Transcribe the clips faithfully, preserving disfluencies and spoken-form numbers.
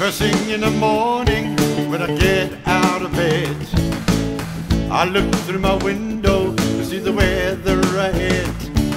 First thing in the morning when I get out of bed, I look through my window to see the weather ahead.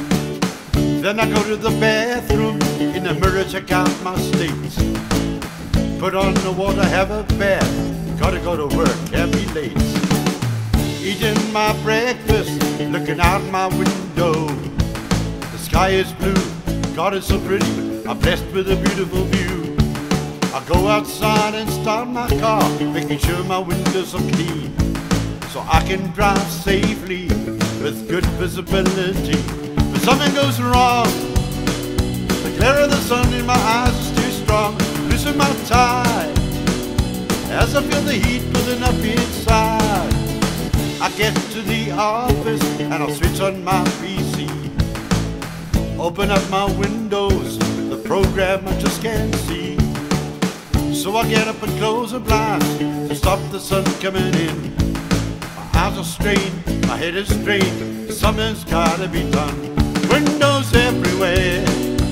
Then I go to the bathroom, in the mirror check out my state. Put on the water, have a bath, gotta go to work, can't be late. Eating my breakfast, looking out my window. The sky is blue, God is so pretty, I'm blessed with a beautiful view. I go outside and start my car, making sure my windows are clean, so I can drive safely with good visibility. But something goes wrong, the glare of the sun in my eyes is too strong. Loosen my tie as I feel the heat building up inside. I get to the office and I'll switch on my P C. Open up my windows, the program I just can't see. So I get up and close the blinds to stop the sun coming in. My eyes are strained, my head is strained, something's gotta be done. Windows everywhere,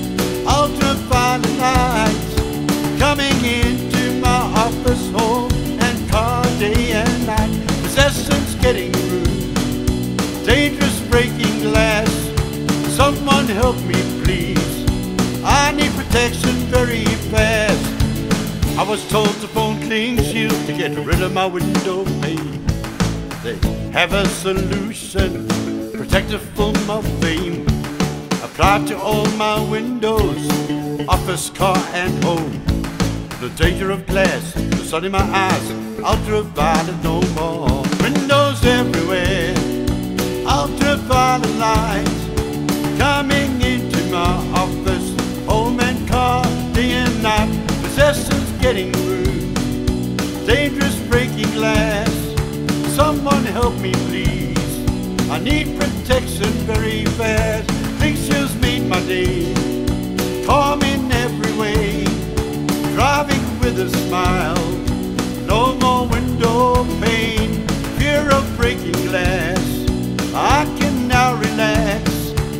ultraviolet lights coming into my office, home and car, day and night. Possession's getting rude, dangerous breaking glass. Someone help me please, I need protection very fast. I was told to phone Clean Shield to get rid of my window pane. They have a solution, protective film of fame, applied to all my windows, office, car and home. The danger of glass, the sun in my eyes, ultraviolet no more. Windows everywhere, ultraviolet lights coming into my office, home and car, day and night. Possession's getting rude, dangerous breaking glass. Someone help me please, I need protection very fast. Pictures made my day, calm in every way, driving with a smile, no more window pane, fear of breaking glass. I can now relax,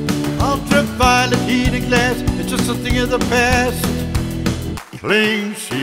ultraviolet heated glass, it's just a thing of the past. Clean Shield.